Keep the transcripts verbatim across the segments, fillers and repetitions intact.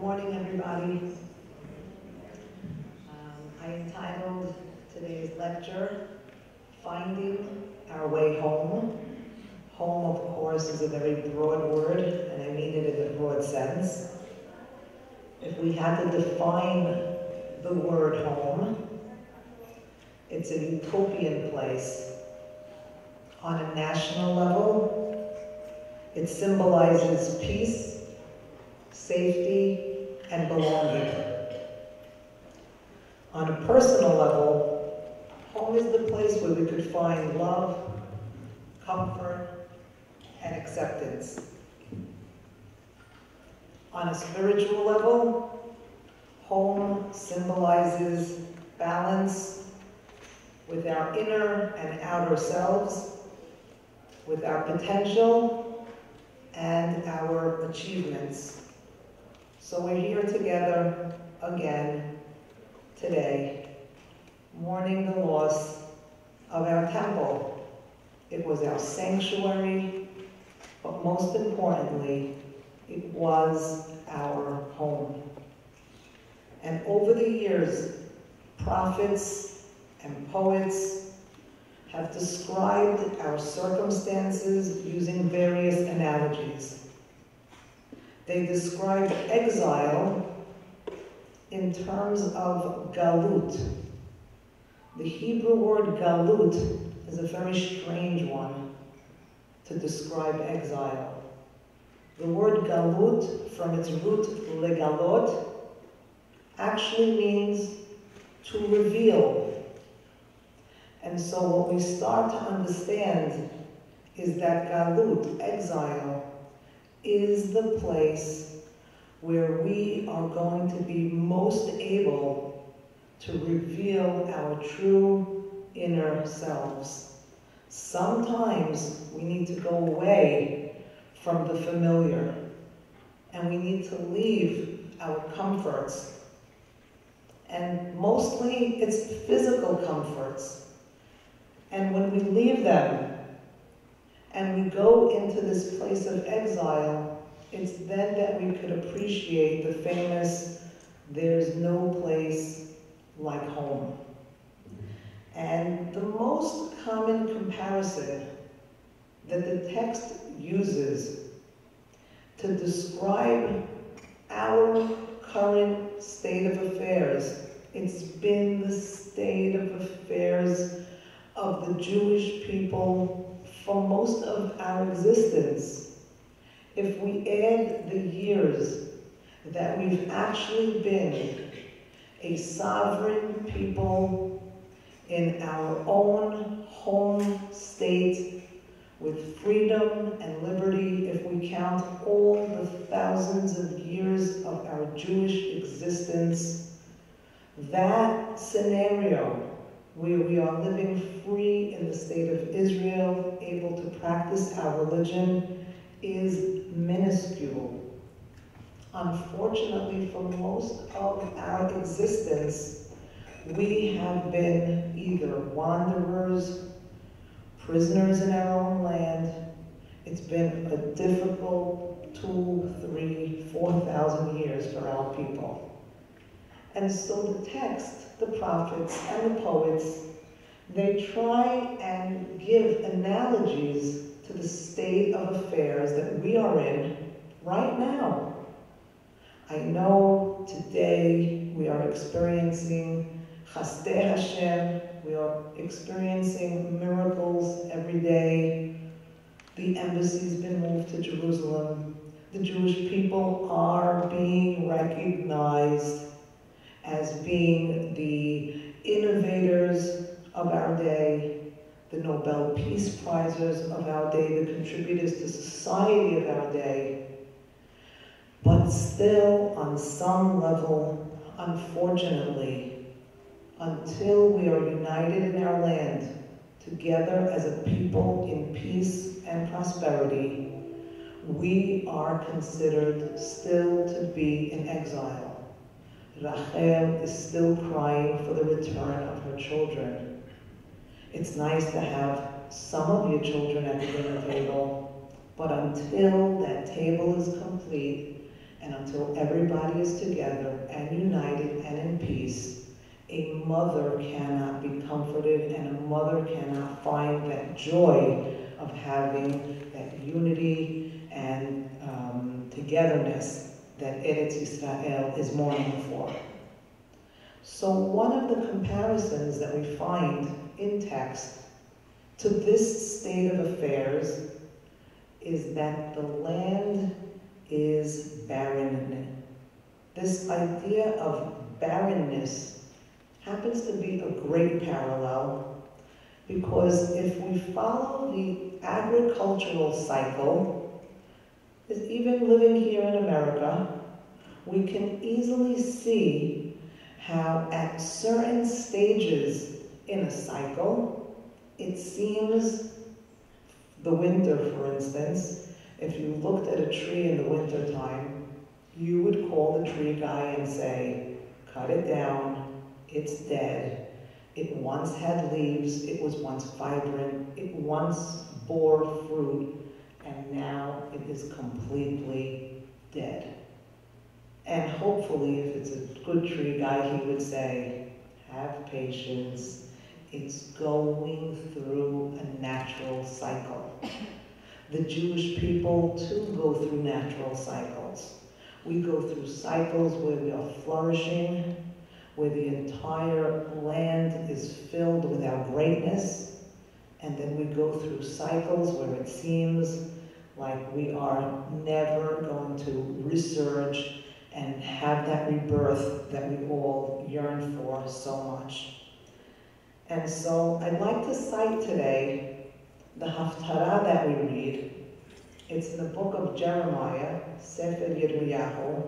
morning, everybody. Um, I entitled today's lecture, Finding Our Way Home. Home, of course, is a very broad word, and I mean it in a broad sense. If we had to define the word home, it's a utopian place. On a national level, it symbolizes peace, safety, and belonging. On a personal level, home is the place where we could find love, comfort, and acceptance. On a spiritual level, home symbolizes balance with our inner and outer selves, with our potential and our achievements. So we're here together again today, mourning the loss of our temple. It was our sanctuary, but most importantly, it was our home. And over the years, prophets and poets have described our circumstances using various analogies. They describe exile in terms of galut. The Hebrew word galut is a very strange one to describe exile. The word galut, from its root legalot, actually means to reveal. And so what we start to understand is that galut, exile, is the place where we are going to be most able to reveal our true inner selves. Sometimes we need to go away from the familiar, and we need to leave our comforts. And mostly it's physical comforts. And when we leave them, and we go into this place of exile, it's then that we could appreciate the famous, "There's no place like home." And the most common comparison that the text uses to describe our current state of affairs, it's been the state of affairs of the Jewish people for most of our existence. If we add the years that we've actually been a sovereign people in our own home state with freedom and liberty, if we count all the thousands of years of our Jewish existence, that scenario where we are living free in the state of Israel, able to practice our religion, is minuscule. Unfortunately, for most of our existence, we have been either wanderers, prisoners in our own land. It's been a difficult two, three, four thousand years for our people. And so the text, the prophets, and the poets, they try and give analogies to the state of affairs that we are in right now. I know today we are experiencing Chasdei Hashem, we are experiencing miracles every day. The embassy's been moved to Jerusalem. The Jewish people are being recognized as being the innovators of our day, the Nobel Peace Prizes of our day, the contributors to society of our day. But still, on some level, unfortunately, until we are united in our land, together as a people in peace and prosperity, we are considered still to be in exile. Rachel is still crying for the return of her children. It's nice to have some of your children at the dinner table, but until that table is complete And until everybody is together and united and in peace, a mother cannot be comforted and a mother cannot find that joy of having that unity and um, togetherness that Eretz Yisrael is mourning for. So one of the comparisons that we find in text to this state of affairs is that the land is barren. This idea of barrenness happens to be a great parallel because if we follow the agricultural cycle, is even living here in America, we can easily see how at certain stages in a cycle, it seems, the winter for instance, if you looked at a tree in the winter time, you would call the tree guy and say, cut it down, it's dead. It once had leaves, it was once vibrant, it once bore fruit, and now it is completely dead. And hopefully, if it's a good tree guy, he would say, have patience, it's going through a natural cycle. The Jewish people too go through natural cycles. We go through cycles where we are flourishing, where the entire land is filled with our greatness, and then we go through cycles where it seems like we are never going to resurge and have that rebirth that we all yearn for so much. And so I'd like to cite today the Haftarah that we read. It's in the book of Jeremiah, Sefer Yirmiyahu.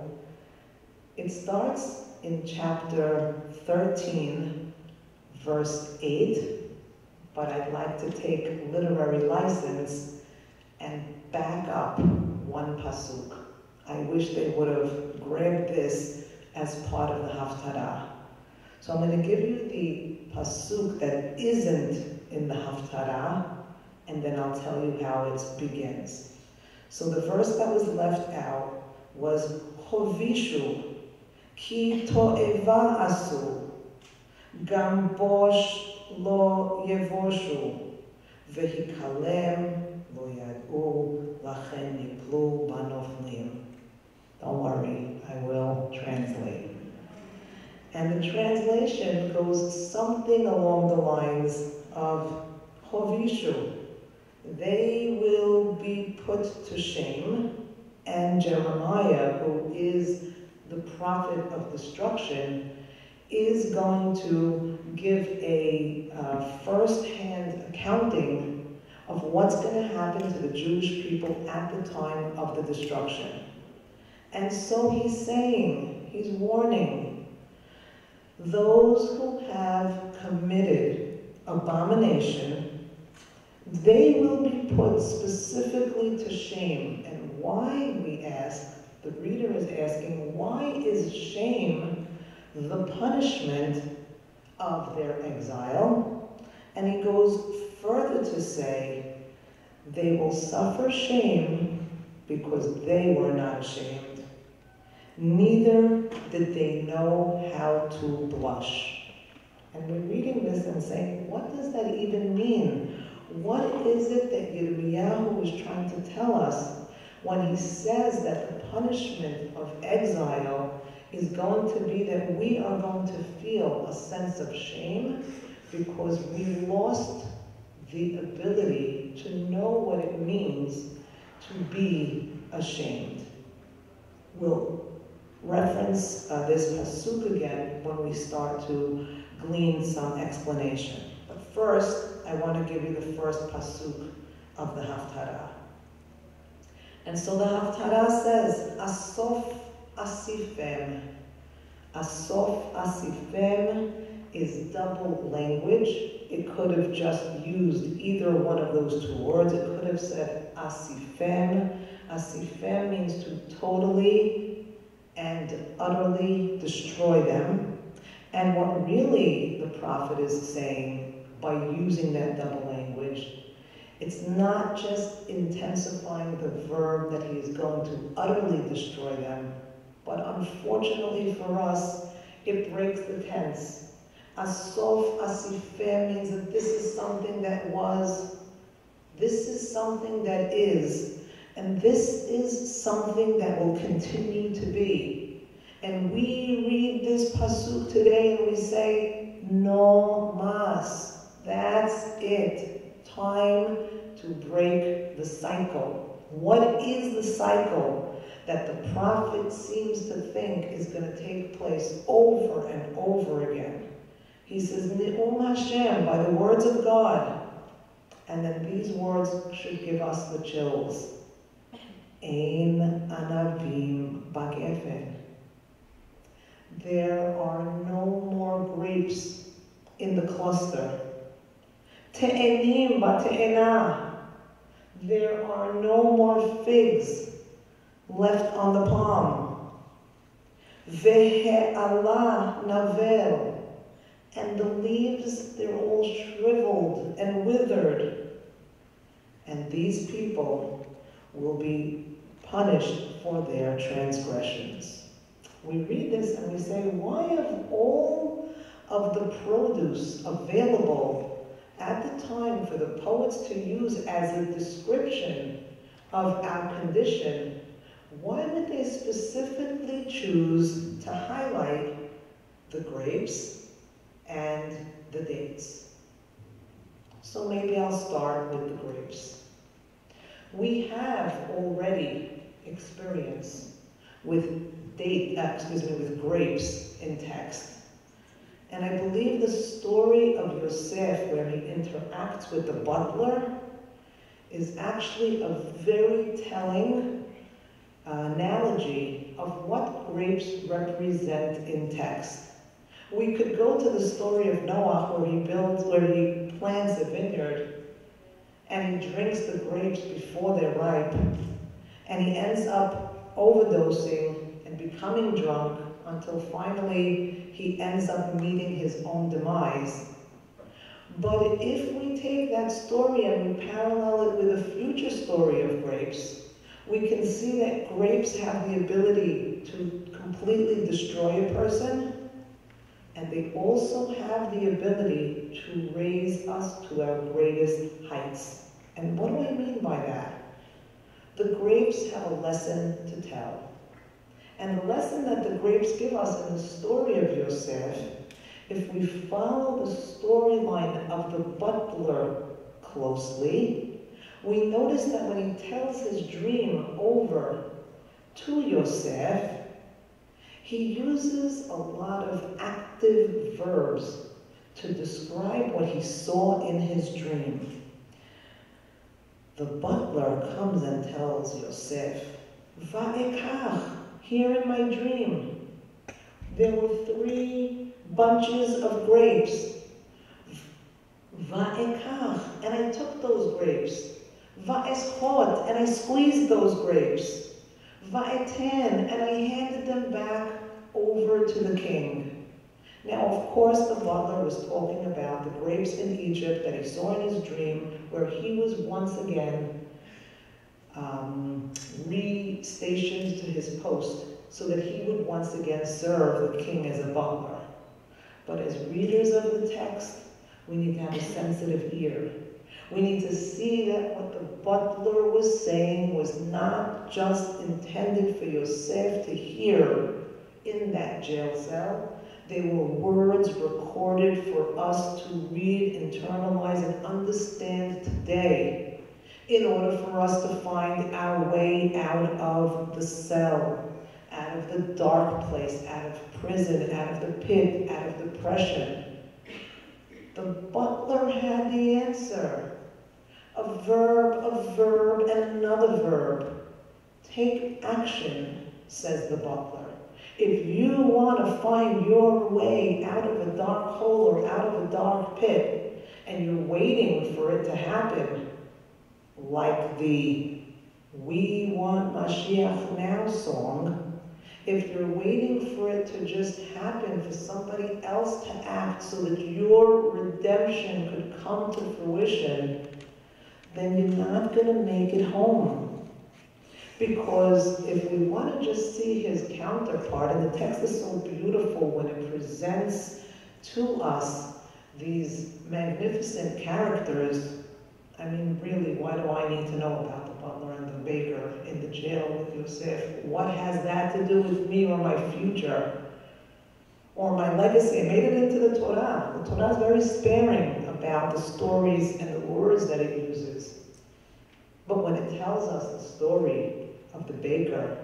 It starts in chapter thirteen, verse eight, but I'd like to take literary license and back up one pasuk. I wish they would have grabbed this as part of the Haftarah. So I'm going to give you the pasuk that isn't in the Haftarah, and then I'll tell you how it begins. So the verse that was left out was Hovishu, ki to'eva asu, gam bosh lo yevoshu, vehikalem lo yad'u, lachen yiplu banoflim. Don't worry, I will translate. And the translation goes something along the lines of Hovishu. They will be put to shame, and Jeremiah, who is the prophet of destruction, is going to give a uh, first-hand accounting of what's going to happen to the Jewish people at the time of the destruction. And so he's saying, he's warning, those who have committed abomination, they will be put specifically to shame. And why, we ask, the reader is asking, why is shame the punishment of their exile? And he goes further to say, they will suffer shame because they were not ashamed. Neither did they know how to blush. And we're reading this and saying, what does that even mean? What is it that Yirmiyahu is trying to tell us when he says that the punishment of exile is going to be that we are going to feel a sense of shame because we lost the ability to know what it means to be ashamed? We'll reference uh, this pasuk again when we start to glean some explanation. But first, I want to give you the first pasuk of the Haftarah. And so the Haftarah says, Asof Asifem. Asof Asifem is double language. It could have just used either one of those two words. It could have said Asifem. Asifem means to totally and utterly destroy them. And what really the prophet is saying by using that double language, it's not just intensifying the verb that he is going to utterly destroy them, But unfortunately for us, it breaks the tense. Asof asifeh means that this is something that was, this is something that is, and this is something that will continue to be. And we read this pasuk today and we say, no mas. That's it. Time to break the cycle. What is the cycle that the prophet seems to think is going to take place over and over again? He says, Ne'um Hashem, by the words of God. And then these words should give us the chills. Ein anavim bagefen. There are no more grapes in the cluster. Te'enim bate'ena. There are no more figs left on the palm. Ve'he'ala navel. And the leaves, they're all shriveled and withered. And these people will be punished for their transgressions. We read this and we say, why of all of the produce available at the time for the poets to use as a description of our condition, why would they specifically choose to highlight the grapes and the dates? So maybe I'll start with the grapes. We have already experience with date, uh, excuse me, with grapes in text. And I believe the story of Yosef, where he interacts with the butler, is actually a very telling uh, analogy of what grapes represent in text. We could go to the story of Noah, where he builds, where he plants a vineyard, and he drinks the grapes before they're ripe, and he ends up overdosing and becoming drunk until finally he ends up meeting his own demise. But if we take that story and we parallel it with a future story of grapes, we can see that grapes have the ability to completely destroy a person, and they also have the ability to raise us to our greatest heights. And what do I mean by that? The grapes have a lesson to tell. And the lesson that the grapes give us in the story of Yosef, if we follow the storyline of the butler closely, we notice that when he tells his dream over to Yosef, he uses a lot of active verbs to describe what he saw in his dream. The butler comes and tells Yosef, Va'ekach, here in my dream, there were three bunches of grapes. Va'ekach, and I took those grapes. Va'eschot, and I squeezed those grapes. Va'eten, and I handed them back over to the king. Now, of course, the butler was talking about the grapes in Egypt that he saw in his dream, where he was once again um, re-stationed to his post so that he would once again serve the king as a butler. But as readers of the text, we need to have a sensitive ear. We need to see that what the butler was saying was not just intended for Yosef to hear in that jail cell. They were words recorded for us to read, internalize, and understand today in order for us to find our way out of the cell, out of the dark place, out of prison, out of the pit, out of depression. The butler had the answer. A verb, a verb, and another verb. Take action, says the butler. If you want to find your way out of a dark hole or out of a dark pit, and you're waiting for it to happen, like the We Want Mashiach Now song, if you're waiting for it to just happen, for somebody else to act so that your redemption could come to fruition, then you're not going to make it home. Because if we want to just see his counterpart, and the text is so beautiful when it presents to us these magnificent characters. I mean, really, why do I need to know about the butler and the baker in the jail with Yosef? What has that to do with me or my future or my legacy? I made it into the Torah. The Torah is very sparing about the stories and the words that it uses. But when it tells us the story of the baker,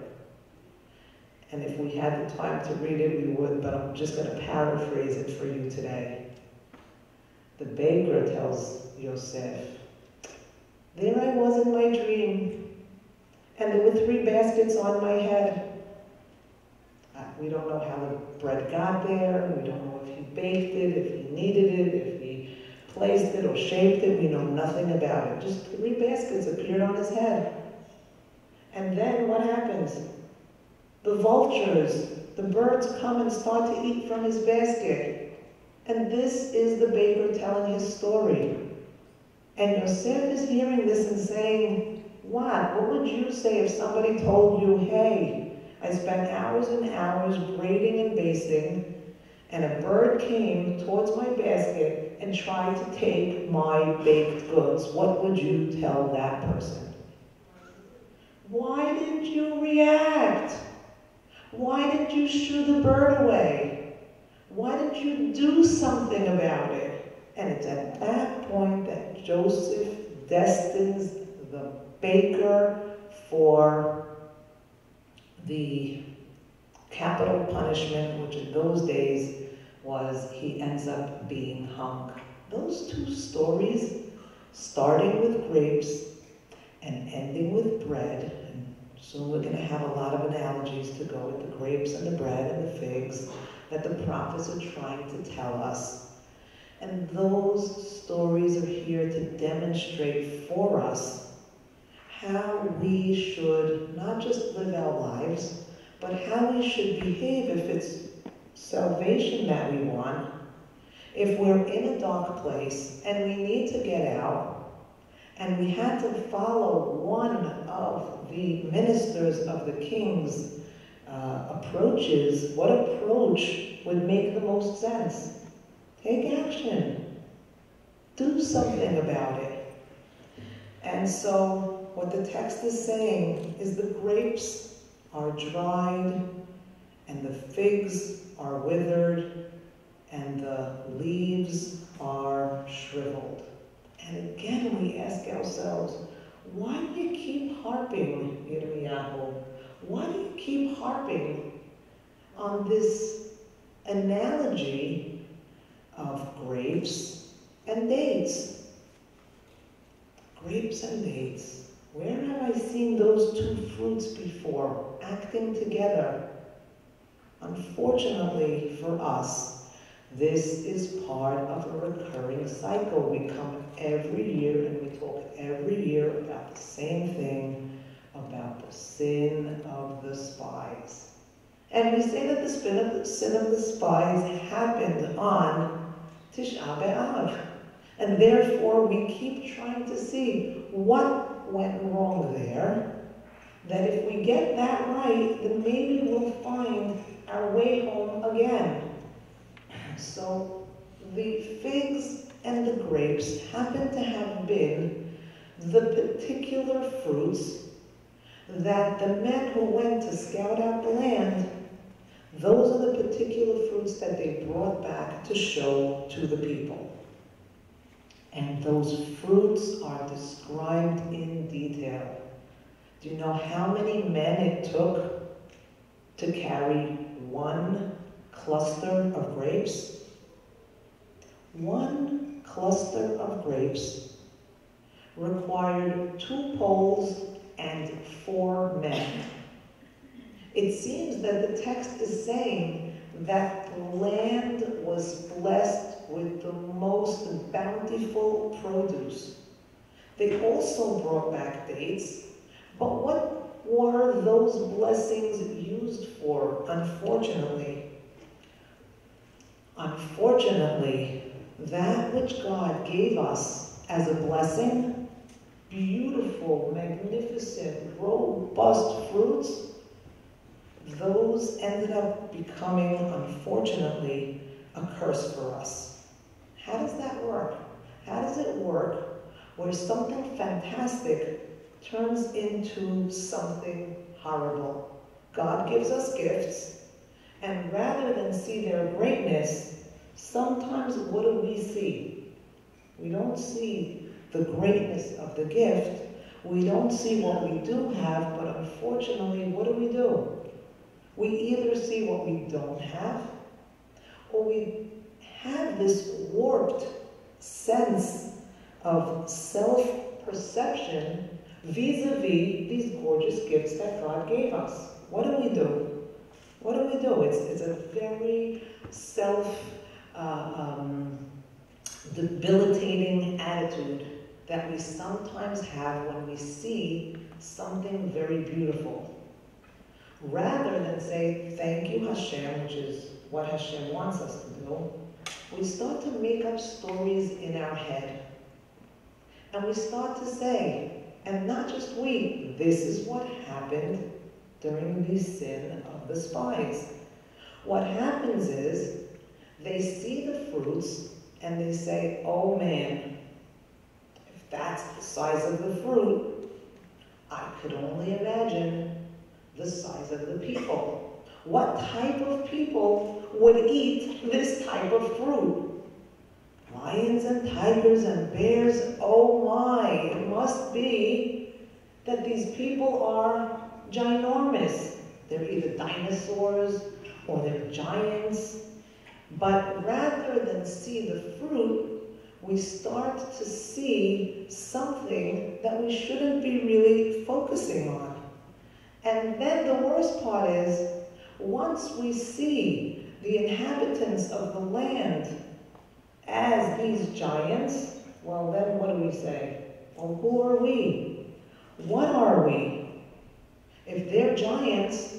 and if we had the time to read it, we would, but I'm just going to paraphrase it for you today. The baker tells Yosef, there I was in my dream, and there were three baskets on my head. Uh, we don't know how the bread got there. We don't know if he baked it, if he kneaded it, if he placed it or shaped it. We know nothing about it. Just three baskets appeared on his head. And then what happens? The vultures, the birds come and start to eat from his basket. And this is the baker telling his story. And Yosef is hearing this and saying, what? What would you say if somebody told you, hey, I spent hours and hours braiding and basting, and a bird came towards my basket and tried to take my baked goods? What would you tell that person? Why did you react? Why did you shoo the bird away? Why did you do something about it? And it's at that point that Joseph destines the baker for the capital punishment, which in those days was he ends up being hung. Those two stories, starting with grapes and ending with bread, and so we're going to have a lot of analogies to go with the grapes and the bread and the figs that the prophets are trying to tell us. And those stories are here to demonstrate for us how we should not just live our lives, but how we should behave if it's salvation that we want. If we're in a dark place and we need to get out, and we had to follow one of the ministers of the king's uh, approaches, what approach would make the most sense? Take action. Do something about it. And so what the text is saying is the grapes are dried and the figs are withered and the leaves are shriveled. And again we ask ourselves, why do you keep harping, Yirmiyahu? Why do you keep harping on this analogy of grapes and dates? Grapes and dates. Where have I seen those two fruits before, acting together? Unfortunately for us, this is part of a recurring cycle. We come every year and we talk every year about the same thing, about the sin of the spies. And we say that the sin of the, sin of the spies happened on Tish'a BeAb. And therefore we keep trying to see what went wrong there, that if we get that right, then maybe we'll find our way home again. So the figs and the grapes happen to have been the particular fruits that the men who went to scout out the land, those are the particular fruits that they brought back to show to the people. And those fruits are described in detail. Do you know how many men it took to carry one cluster of grapes? One cluster of grapes required two poles and four men. It seems that the text is saying that the land was blessed with the most bountiful produce. They also brought back dates, but what were those blessings used for? Unfortunately, unfortunately, that which God gave us as a blessing beautiful, magnificent, robust fruits, those ended up becoming, unfortunately, a curse for us. How does that work? How does it work where something fantastic turns into something horrible? God gives us gifts, and rather than see their greatness, sometimes what do we see? We don't see the greatness of the gift. We don't see what we do have, but unfortunately, what do we do? We either see what we don't have, or we have this warped sense of self-perception vis-a-vis these gorgeous gifts that God gave us. What do we do? What do we do? It's, it's a very self, uh, um, debilitating attitude that we sometimes have when we see something very beautiful. Rather than say, thank you, Hashem, which is what Hashem wants us to do, we start to make up stories in our head. And we start to say, and not just we, this is what happened during the sin of the spies. What happens is, they see the fruits, and they say, oh man, if that's the size of the fruit, I could only imagine the size of the people. What type of people would eat this type of fruit? Lions and tigers and bears, oh my, it must be that these people are ginormous. They're either dinosaurs or they're giants. But rather than see the fruit, we start to see something that we shouldn't be really focusing on. And then the worst part is, once we see the inhabitants of the land as these giants, well then what do we say? Well, who are we? What are we? If they're giants,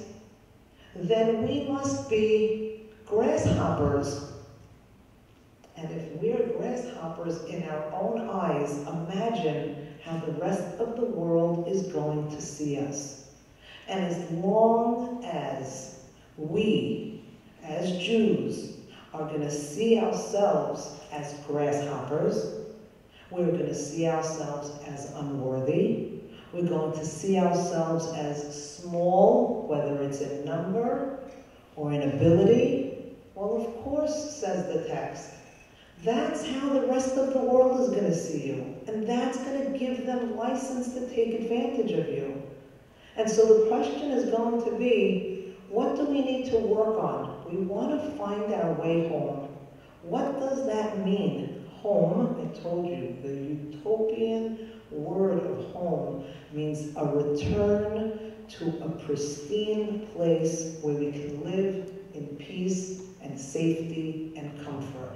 then we must be grasshoppers. And if we're grasshoppers in our own eyes, imagine how the rest of the world is going to see us. And as long as we, as Jews, are going to see ourselves as grasshoppers, we're going to see ourselves as unworthy, we're going to see ourselves as small, whether it's in number or in ability. Well, of course, says the text, that's how the rest of the world is going to see you. And that's going to give them license to take advantage of you. And so the question is going to be, what do we need to work on? We want to find our way home. What does that mean? Home, I told you, the utopian word of home means a return to a pristine place where we can live in peace and safety and comfort.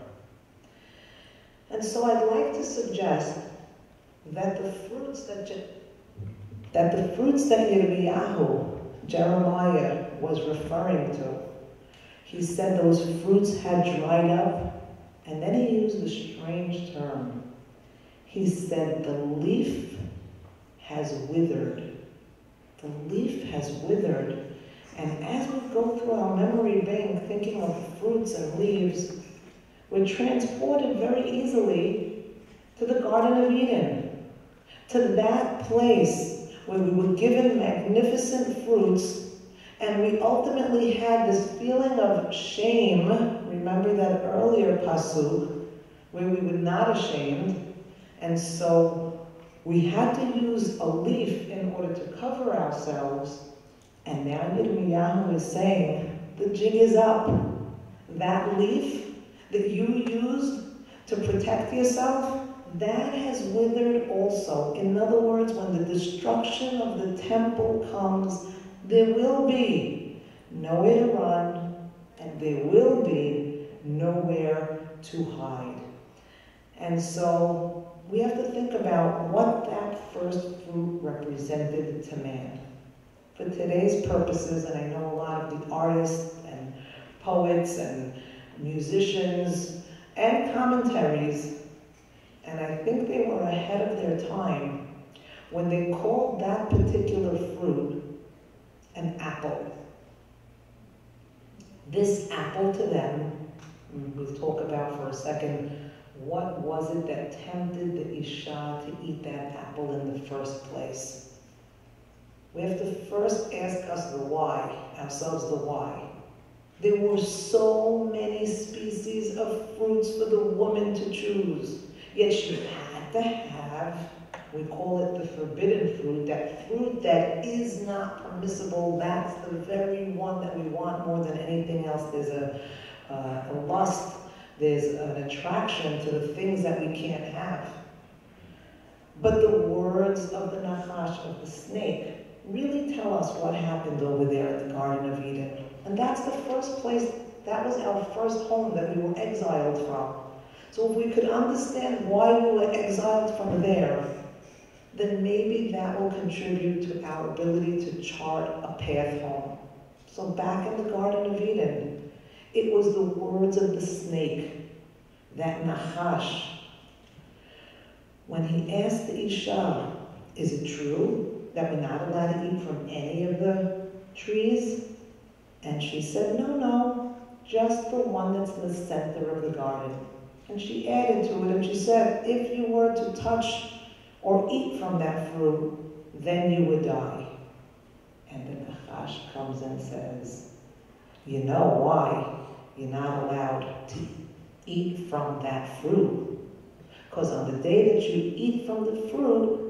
And so I'd like to suggest that the fruits that Je that the fruits that Yirmiyahu, Jeremiah, was referring to, he said those fruits had dried up, and then he used a strange term. He said the leaf has withered. The leaf has withered. And as we go through our memory bank thinking of fruits and leaves, we're transported very easily to the Garden of Eden, to that place where we were given magnificent fruits, and we ultimately had this feeling of shame. Remember that earlier pasuk, where we were not ashamed, and so we had to use a leaf in order to cover ourselves. And now Yirmiyahu is saying, the jig is up. That leaf that you used to protect yourself, that has withered also. In other words, when the destruction of the temple comes, there will be nowhere to run, and there will be nowhere to hide. And so we have to think about what that first fruit represented to man. For today's purposes, and I know a lot of the artists and poets and musicians and commentaries, and I think they were ahead of their time, when they called that particular fruit an apple. This apple to them, we'll talk about for a second, what was it that tempted the Isha to eat that apple in the first place? We have to first ask us the why, ourselves the why. There were so many species of fruits for the woman to choose, yet she had to have, we call it the forbidden fruit, that fruit that is not permissible. That's the very one that we want more than anything else. There's a, uh, a lust, there's an attraction to the things that we can't have. But the words of the Nachash, of the snake, really tell us what happened over there at the Garden of Eden. And that's the first place, that was our first home that we were exiled from. So if we could understand why we were exiled from there, then maybe that will contribute to our ability to chart a path home. So back in the Garden of Eden, it was the words of the snake, that Nachash, when he asked the Isha, is it true that we're not allowed to eat from any of the trees? And she said, no, no, just the one that's in the center of the garden. And she added to it and she said, if you were to touch or eat from that fruit, then you would die. And the Nachash comes and says, you know why you're not allowed to eat from that fruit? Because on the day that you eat from the fruit,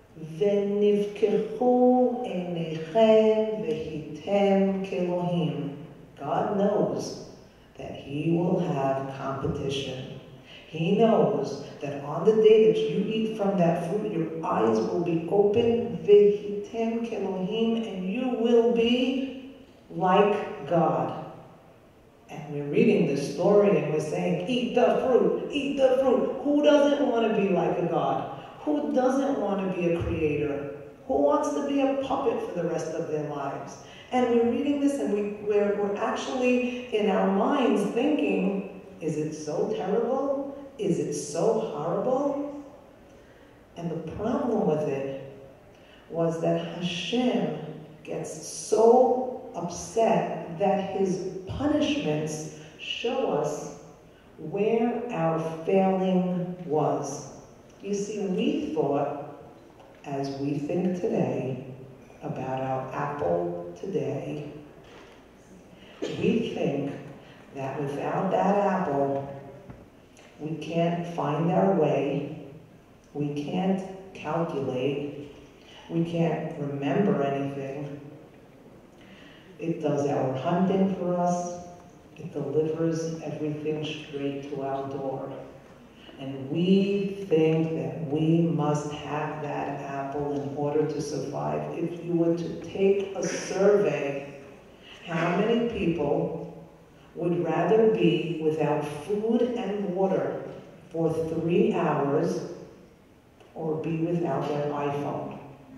v'nivkechu einechem v'hitem kelohim. God knows that He will have competition. He knows that on the day that you eat from that fruit, your eyes will be open, v'hitem kelohim, and you will be like God. And we're reading this story and we're saying, eat the fruit, eat the fruit. Who doesn't want to be like a God? Who doesn't want to be a creator? Who wants to be a puppet for the rest of their lives? And we're reading this and we, we're, we're actually in our minds thinking, is it so terrible? Is it so horrible? And the problem with it was that Hashem gets so upset that His punishments show us where our failing was. You see, we thought, as we think today, about our apple today, we think that without that apple, we can't find our way, we can't calculate, we can't remember anything. It does our hunting for us, it delivers everything straight to our door. And we think that we must have that apple in order to survive. If you were to take a survey, how many people would rather be without food and water for three hours or be without their iPhone?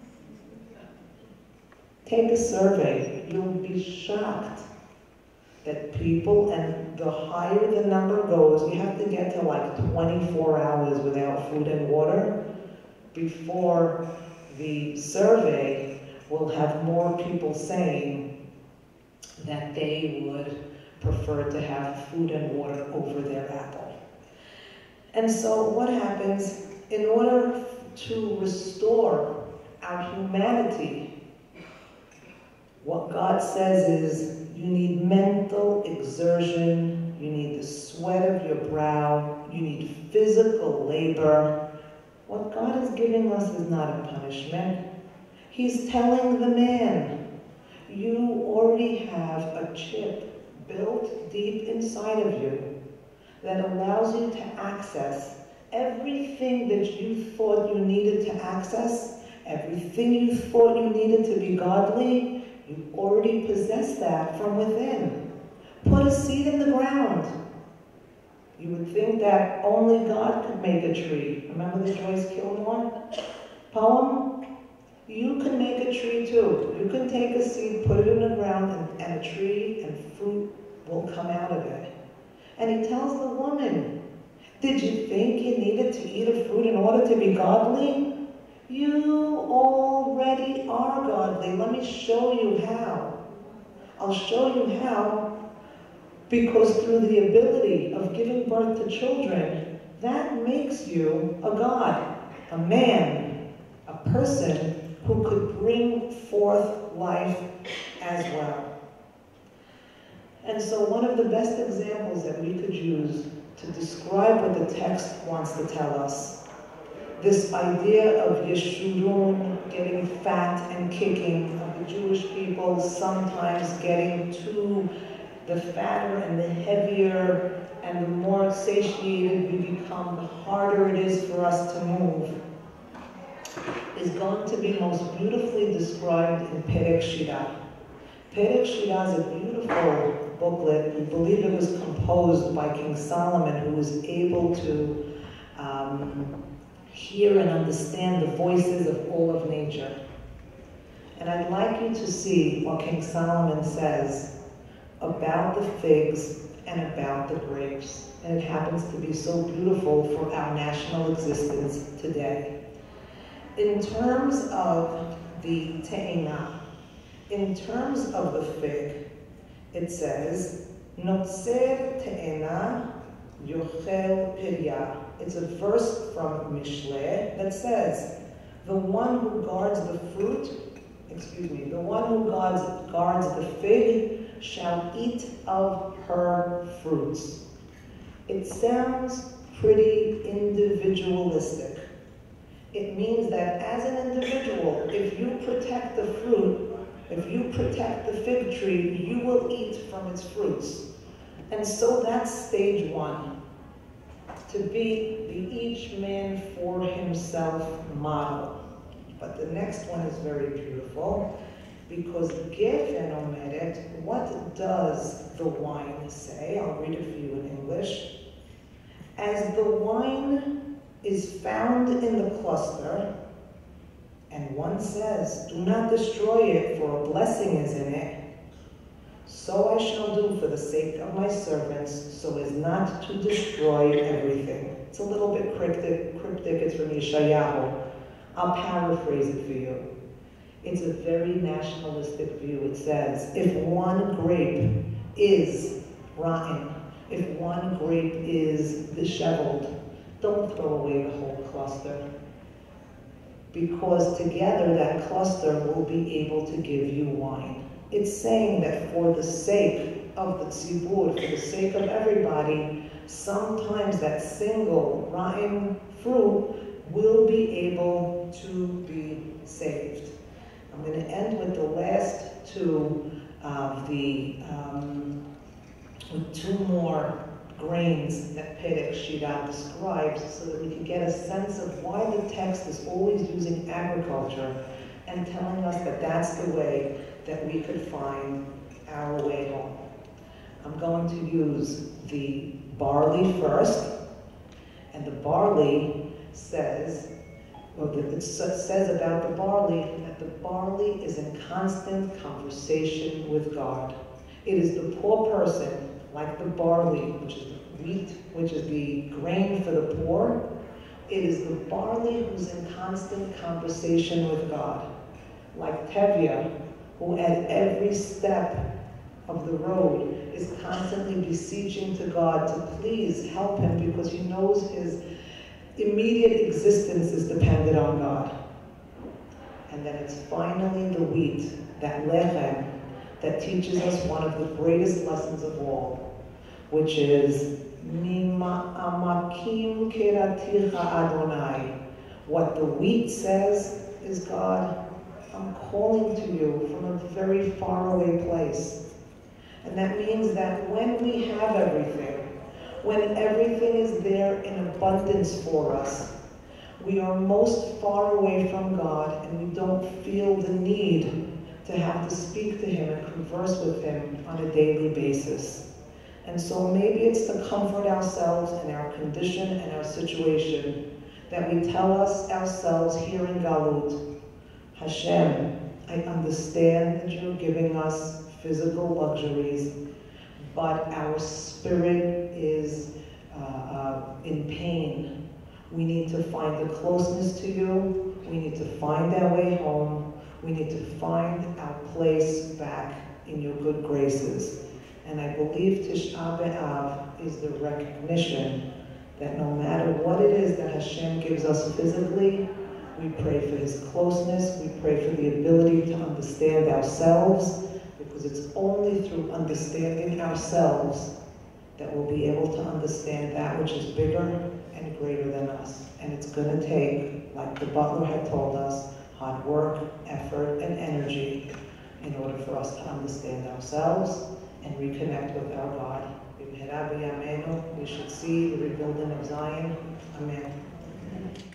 Take a survey, you'll be shocked that people, and the higher the number goes, you have to get to like twenty-four hours without food and water before the survey will have more people saying that they would prefer to have food and water over their apple. And so what happens, in order to restore our humanity, what God says is, you need mental exertion, you need the sweat of your brow, you need physical labor. What God is giving us is not a punishment. He's telling the man, you already have a chip built deep inside of you that allows you to access everything that you thought you needed to access, everything you thought you needed to be godly. You already possess that from within. Put a seed in the ground. You would think that only God could make a tree. Remember the Joyce Kilmore poem? You can make a tree too. You can take a seed, put it in the ground, and, and a tree and fruit will come out of it. And he tells the woman, did you think you needed to eat a fruit in order to be godly? You already are godly. Let me show you how. I'll show you how, because through the ability of giving birth to children, that makes you a god, a man, a person who could bring forth life as well. And so one of the best examples that we could use to describe what the text wants to tell us, this idea of Yeshurun, getting fat and kicking, of the Jewish people sometimes getting too, the fatter and the heavier and the more satiated we become, the harder it is for us to move, is going to be most beautifully described in Perek Shira. Perek Shira is a beautiful booklet. We believe it was composed by King Solomon, who was able to um, hear and understand the voices of all of nature. And I'd like you to see what King Solomon says about the figs and about the grapes. And it happens to be so beautiful for our national existence today. In terms of the te'ena, in terms of the fig, it says, Notzer te'ena yochel pirya. It's a verse from Mishle that says, the one who guards the fruit, excuse me, the one who guards, guards the fig shall eat of her fruits. It sounds pretty individualistic. It means that as an individual, if you protect the fruit, if you protect the fig tree, you will eat from its fruits. And so that's stage one, to be the each man for himself model. But the next one is very beautiful, because Geffen omeret, what does the wine say? I'll read it for you in English. As the wine is found in the cluster, and one says, do not destroy it, for a blessing is in it, so I shall do for the sake of my servants, so as not to destroy everything. It's a little bit cryptic, cryptic. It's from Yeshayahu. I'll paraphrase it for you. It's a very nationalistic view. It says, if one grape is rotten, if one grape is disheveled, don't throw away the whole cluster, because together that cluster will be able to give you wine. It's saying that for the sake of the tzibur, for the sake of everybody, sometimes that single rotten fruit will be able to be saved. I'm going to end with the last two of the, um, with two more grains that Perek Shira describes, so that we can get a sense of why the text is always using agriculture and telling us that that's the way that we could find our way home. I'm going to use the barley first, and the barley says, well, it says about the barley that the barley is in constant conversation with God. It is the poor person, like the barley, which is the wheat, which is the grain for the poor. It is the barley who's in constant conversation with God. Like Tevye, who at every step of the road is constantly beseeching to God to please help him, because he knows his immediate existence is dependent on God. And then it's finally the wheat, that lechem, that teaches us one of the greatest lessons of all, which is Mima amakim keraticha Adonai. What the wheat says is, God, I'm calling to you from a very far away place. And that means that when we have everything, when everything is there in abundance for us, we are most far away from God, and we don't feel the need to have to speak to him and converse with him on a daily basis. And so maybe it's to comfort ourselves in our condition and our situation, that we tell us ourselves here in Galut, Hashem, I understand that you're giving us physical luxuries, but our spirit is uh, uh, in pain. We need to find the closeness to you. We need to find our way home. We need to find our place back in your good graces. And I believe Tish'a BeAb is the recognition that no matter what it is that Hashem gives us physically, we pray for His closeness, we pray for the ability to understand ourselves, because it's only through understanding ourselves that we'll be able to understand that which is bigger and greater than us. And it's going to take, like the butler had told us, hard work, effort, and energy in order for us to understand ourselves and reconnect with our God. We should see the rebuilding of Zion. Amen.